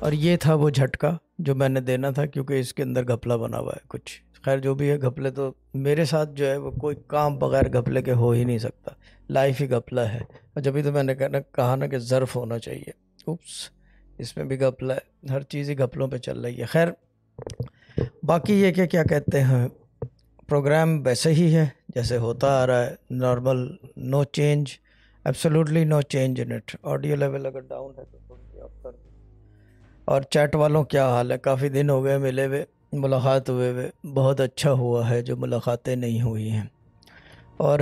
اور یہ تھا وہ جھٹکا جو میں نے دینا تھا، کیونکہ اس کے اندر گھپلا بنا ہوا ہے کچھ. خیر جو بھی ہے، گھپلے تو میرے ساتھ جو ہے وہ کوئی کام بغیر گھپلے کے ہو ہی نہیں سکتا. لائف ہی گھپلا ہے. اور جبھی تو میں نے کہا نا کہ ظرف ہونا چاہیے. اوپس، اس میں بھی گھپلا ہے. ہر چیز ہی گھپلوں پہ چل رہی ہے. خیر باقی یہ کہ کیا کہتے ہیں، پروگرام ویسے ہی ہے جیسے ہوتا آ رہا ہے، normal, no change, absolutely no change in it. Audio level اگر ڈاؤن ہے تو تھوڑی سی اپ کر دیں. اور چیٹ والوں کیا حال ہے؟ کافی دن ہو گئے ملے ہوئے، ملاقات ہوئے ہوئے. بہت اچھا ہوا ہے جو ملاقاتیں نہیں ہوئی ہیں. اور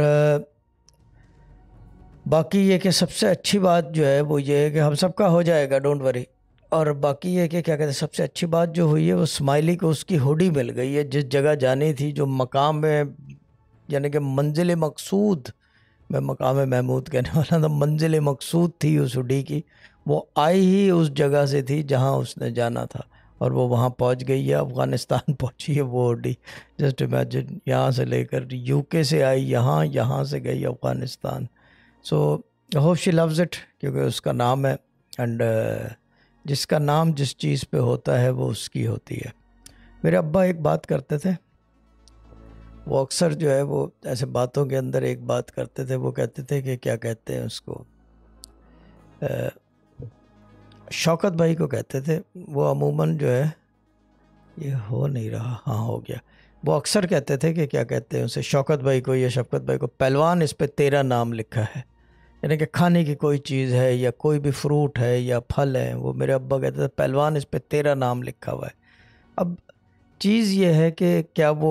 باقی یہ کہ سب سے اچھی بات جو ہے وہ یہ ہے کہ ہم سب کا ہو جائے گا، ڈونٹ وری. اور باقی یہ کہ کیا کہتے ہیں، سب سے اچھی بات جو ہوئی ہے وہ اسمائلی کو اس کی ہوڈی مل گئی ہے. جس جگہ جانی تھی، جو مقام میں، یعنی کہ منزل مقصود، میں مقام محمود کہنے والا تھا، منزل مقصود تھی اس ہوڈی کی، وہ آئی ہی اس جگہ سے تھی جہاں اس نے جانا تھا، اور وہ وہاں پہنچ گئی ہے. افغانستان پہنچی ہے وہ ہوڈی. جسٹ امیجن، یہاں سے لے کر یو کے سے آئی یہاں سے گئی Afghanistan. So hope she loves it, کیونکہ اس کا نام ہے. اینڈ جس کا نام جس چیز پہ ہوتا ہے وہ اس کی ہوتی ہے. میرے ابا ایک بات کرتے تھے، وہ اکثر جو ہے وہ ایسے باتوں کے اندر ایک بات کرتے تھے. وہ کہتے تھے کہ کیا کہتے ہیں اس کو، شوکت بھائی کو کہتے تھے. وہ عموماً جو ہے، یہ ہو نہیں رہا، ہاں ہو گیا. وہ اکثر کہتے تھے کہ کیا کہتے ہیں اسے، شوکت بھائی کو یا شفقت بھائی کو، پہلوان اس پہ تیرا نام لکھا ہے. یعنی کہ کھانے کی کوئی چیز ہے یا کوئی بھی فروٹ ہے یا پھل ہے، وہ میرے ابا کہتے تھے پہلوان اس پہ تیرا نام لکھا ہوا ہے. اب چیز یہ ہے کہ کیا وہ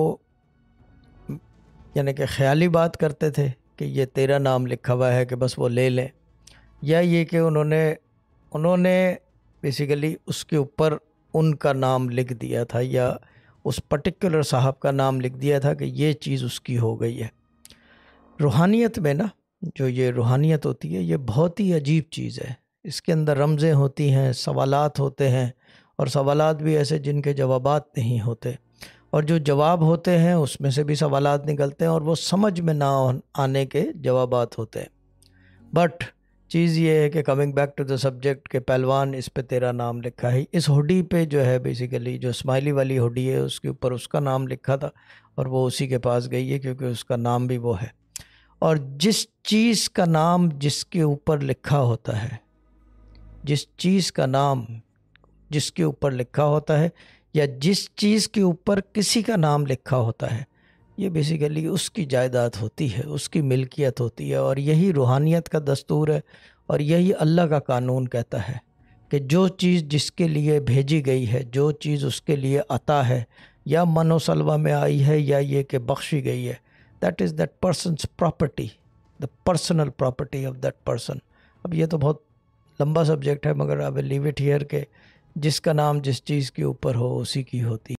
یعنی کہ خیالی بات کرتے تھے کہ یہ تیرا نام لکھا ہوا ہے کہ بس وہ لے لیں، یا یہ کہ انہوں نے بیسیکلی اس کے اوپر ان کا نام لکھ دیا تھا، یا اس پرٹیکولر صاحب کا نام لکھ دیا تھا کہ یہ چیز اس کی ہو گئی ہے. روحانیت میں نا، جو یہ روحانیت ہوتی ہے، یہ بہت ہی عجیب چیز ہے. اس کے اندر رمزیں ہوتی ہیں، سوالات ہوتے ہیں، اور سوالات بھی ایسے جن کے جوابات نہیں ہوتے، اور جو جواب ہوتے ہیں اس میں سے بھی سوالات نکلتے ہیں، اور وہ سمجھ میں نہ آنے کے جوابات ہوتے ہیں. بٹ چیز یہ ہے کہ coming back to the subject, کہ پہلوان اس پہ تیرا نام لکھا ہے. اس ہوڈی پہ جو ہے بیسیکلی جو اسمائلی والی ہوڈی ہے، اس کے اوپر اس کا نام لکھا تھا، اور وہ اسی کے پاس گئی ہے کیونکہ اس کا نام بھی وہ ہے. اور جس چیز کا نام جس کے اوپر لکھا ہوتا ہے، جس چیز کا نام جس کے اوپر لکھا ہوتا ہے، یا جس چیز کے اوپر کسی کا نام لکھا ہوتا ہے، یہ بیسیکلی اس کی جائیداد ہوتی ہے، اس کی ملکیت ہوتی ہے. اور یہی روحانیت کا دستور ہے، اور یہی اللہ کا قانون کہتا ہے کہ جو چیز جس کے لیے بھیجی گئی ہے، جو چیز اس کے لیے عطا ہے، یا من و سلوہ میں آئی ہے، یا یہ کہ بخشی گئی ہے، that is that person's property, the personal property of that person. اب یہ تو بہت لمبا سبجیکٹ ہے، مگر آئی ول لیو اٹ ہیئر کہ جس کا نام جس چیز کے اوپر ہو اسی کی ہوتی